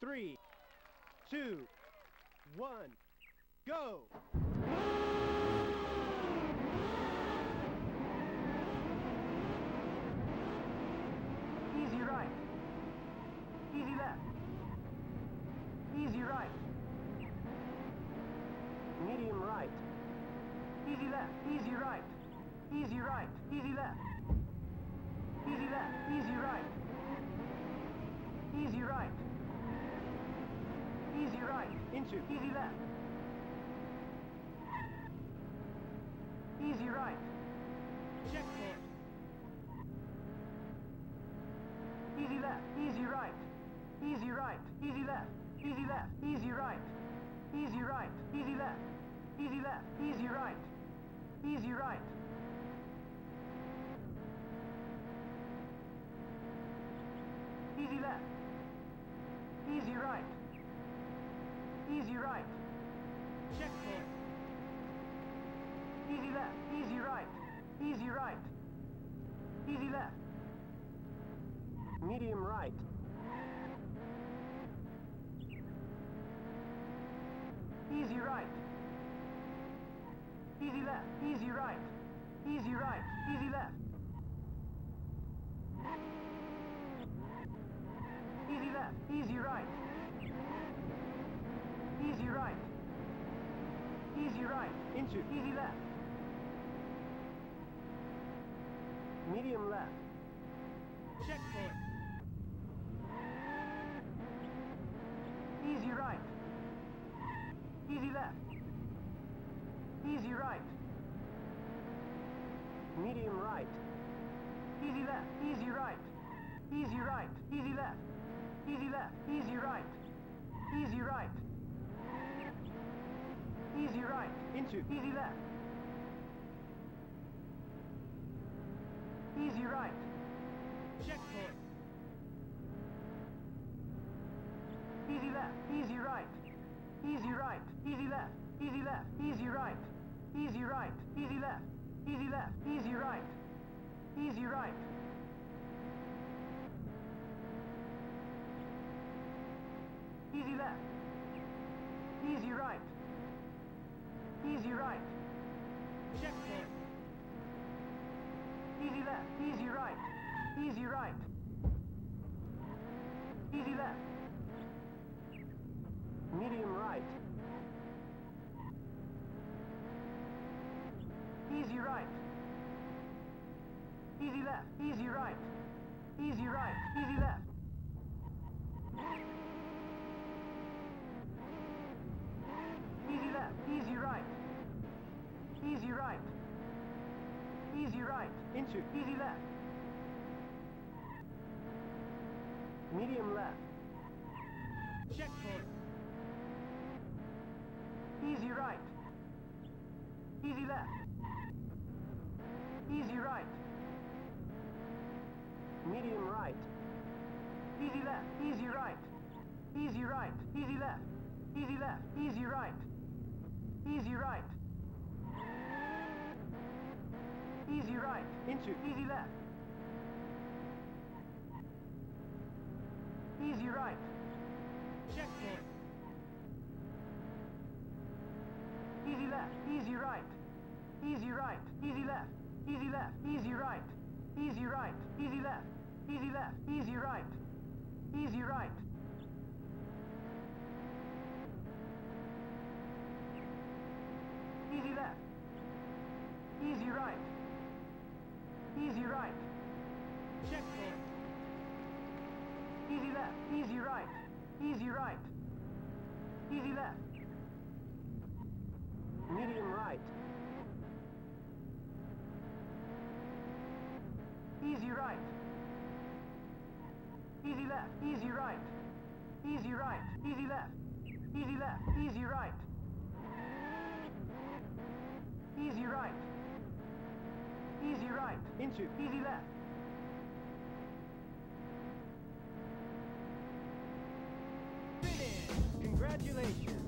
3, 2, 1, go! Easy right. Easy left. Easy right. Medium right. Easy left. Easy right. Easy right. Easy left. Easy left. Easy right. Easy right. Easy right. Into. Easy left. Easy right. Checkpoint. Easy left. Easy right. Easy right. Easy left. Easy left. Easy right. Easy right. Easy left. Easy left. Easy right. Easy right. Easy left. Easy right. Easy right. Checkpoint. Easy left. Easy right. Easy right. Easy left. Medium right. Easy right. Easy left. Easy right. Easy right. Easy left. Easy left. Easy right. Easy right. Easy right. Into. Easy left. Medium left. Checkpoint. Easy right. Easy left. Easy right. Medium right. Easy left. Easy right. Easy right. Easy left. Easy left. Easy right. Easy right. Easy right. Into. Easy left. Easy right. Checkpoint. Easy left. Easy right. Easy right. Easy left. Easy left. Easy right. Easy right. Easy left. Easy left. Easy right. Easy right. Easy left. Easy right. Easy right. Checkpoint. Easy left. Easy right. Easy right. Easy left. Medium right. Easy right. Easy left. Easy right. Easy right. Easy left. Easy left. Easy right. Easy right. Easy right. Into. Easy left. Medium left. Checkpoint. Easy right. Easy left. Easy right. Medium right. Easy left. Easy right. Easy right. Easy left. Easy left. Easy right. Easy right. Easy right. Into. Easy left. Easy right. Checkpoint. Easy left. Easy right. Easy right. Easy left. Easy left. Easy right. Easy right. Easy left. Easy left. Easy right. Easy right. Easy left. Easy right. Easy right. Checkpoint. Easy left. Easy right. Easy right. Easy left. Medium right. Easy right. Easy left. Easy right. Easy right. Easy left. Easy left. Easy right. Easy right. Easy right. Into. Easy left. Finish. Congratulations.